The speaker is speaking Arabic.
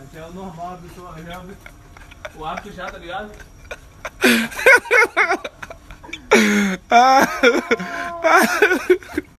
Isso é o normal, o hábito já, tá ligado? Ah.